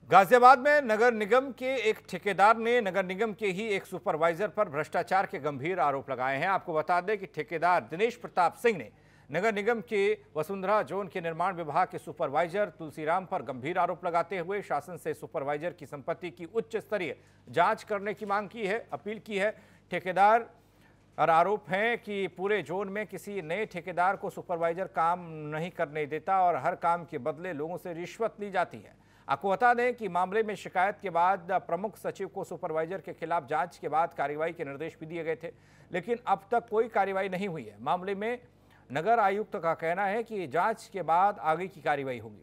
गाजियाबाद में नगर निगम के एक ठेकेदार ने नगर निगम के ही एक सुपरवाइजर पर भ्रष्टाचार के गंभीर आरोप लगाए हैं। आपको बता दें कि ठेकेदार दिनेश प्रताप सिंह ने नगर निगम के वसुंधरा जोन के निर्माण विभाग के सुपरवाइजर तुलसीराम पर गंभीर आरोप लगाते हुए शासन से सुपरवाइजर की संपत्ति की उच्च स्तरीय जांच करने की मांग की है, अपील की है। ठेकेदार और आरोप है कि पूरे जोन में किसी नए ठेकेदार को सुपरवाइजर काम नहीं करने देता और हर काम के बदले लोगों से रिश्वत ली जाती है। आपको बता दें कि मामले में शिकायत के बाद प्रमुख सचिव को सुपरवाइजर के खिलाफ जांच के बाद कार्रवाई के निर्देश भी दिए गए थे, लेकिन अब तक कोई कार्रवाई नहीं हुई है। मामले में नगर आयुक्त का कहना है कि जांच के बाद आगे की कार्रवाई होगी।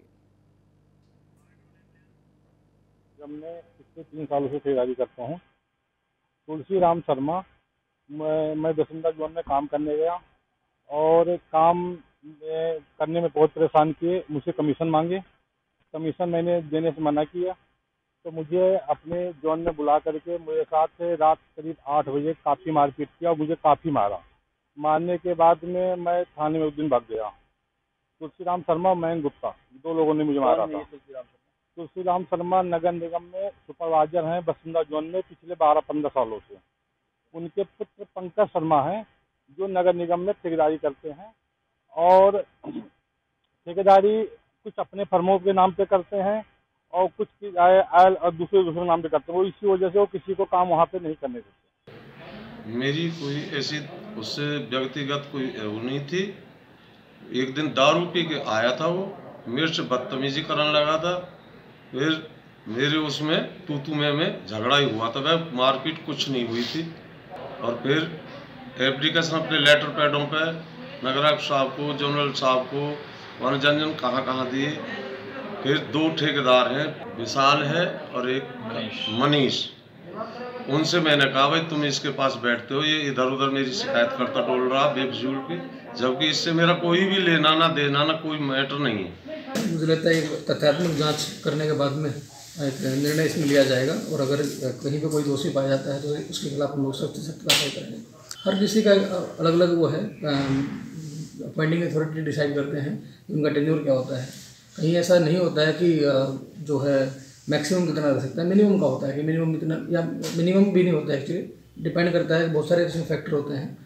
मैं पिछले 3 सालों से ठेकेदारी करता हूँ। तुलसीराम शर्मा, मैं वसुंधरा जोन में काम करने गया और काम करने में बहुत परेशान किए। मुझसे कमीशन मांगे, कमीशन मैंने देने से मना किया, तो मुझे अपने जोन में बुला करके मेरे साथ से रात करीब 8 बजे काफ़ी मारपीट किया और मुझे काफ़ी मारा। मारने के बाद में मैं थाने में उस दिन भाग गया। तुलसीराम शर्मा, मैं गुप्ता, 2 लोगों ने मुझे मारा था। तुलसीराम शर्मा नगर निगम में सुपरवाइजर हैं वसुंधरा जोन में पिछले 12-15 सालों से। उनके पुत्र पंकज शर्मा हैं जो नगर निगम में ठेकेदारी करते हैं और ठेकेदारी कुछ अपने फर्मों के नाम पे करते हैं और कुछ आयल और दूसरे नाम पे करते हैं। वो इसी वजह से वो किसी को काम वहाँ पे नहीं करने देते। मेरी कोई ऐसी उससे व्यक्तिगत कोई वो नहीं थी। एक दिन दारू पी के आया था, वो मेरे से बदतमीजी करने लगा था। फिर मेरे उसमें तू में झगड़ा ही हुआ था, वह मारपीट कुछ नहीं हुई थी। और फिर एप्लीकेशन अपने लेटर पैडों पे नगर आयुक्त साहब को, जनरल साहब को, मनोरंजन कहाँ दिए। फिर 2 ठेकेदार हैं, विशाल है और एक मनीष। उनसे मैंने कहा भाई तुम इसके पास बैठते हो, ये इधर उधर मेरी शिकायत करता डोल रहा बेफजूल की, जबकि इससे मेरा कोई भी लेना ना देना ना कोई मैटर नहीं है। मुझे लगता है तथ्यात्मक जांच करने के बाद में एक निर्णय इसमें लिया जाएगा और अगर कहीं पे कोई दोषी पाया जाता है तो उसके खिलाफ हम लोग सख्त से सख्त कार्रवाई करेंगे। हर किसी का अलग अलग वो है, अपॉइंटिंग अथॉरिटी डिसाइड करते हैं कि उनका टेन्योर क्या होता है। कहीं ऐसा नहीं होता है कि जो है मैक्सिमम कितना रह सकता है, मिनिमम का होता है कि मिनिमम इतना, या मिनिमम भी नहीं होता है एक्चुअली, डिपेंड करता है, बहुत सारे इसमें फैक्टर होते हैं।